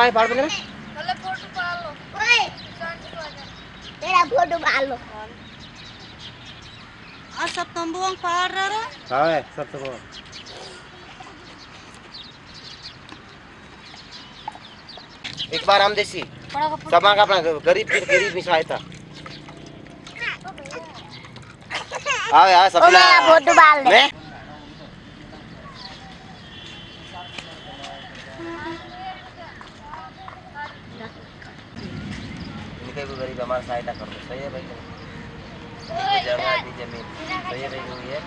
बाढ़ में तेरा फोटो डालो आ सब तंबुओं पार रहा हाँ है सब सब एक बार हम देसी सब का अपना गरीब की सहायता हाँ सब फोटो डाल दे इनके भी गरीब हमारा सहायता कर दो। सही है भाई जगह दी जमीन सही है भाई हुई है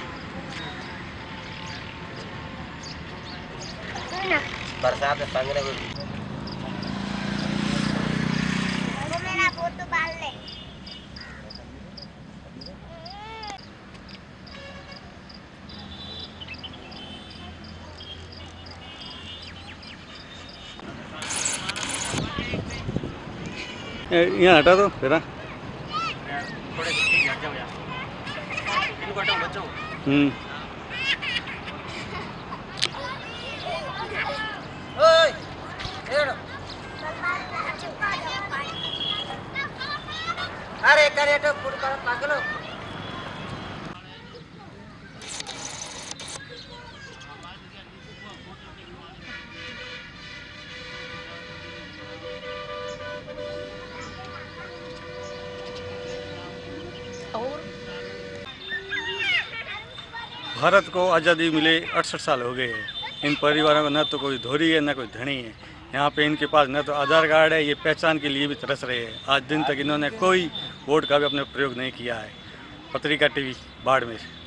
बरसात में संगने को मेरा फोटो डाल ले यहाँ हटा दो फिर अरे करे तो फुट कर पागलो भारत को आज़ादी मिले 68 साल हो गए हैं। इन परिवारों का न तो कोई धोरी है न कोई धनी है। यहाँ पे इनके पास न तो आधार कार्ड है, ये पहचान के लिए भी तरस रहे हैं। आज दिन तक इन्होंने कोई वोट का भी अपने प्रयोग नहीं किया है। पत्रिका टीवी बाड़मेर।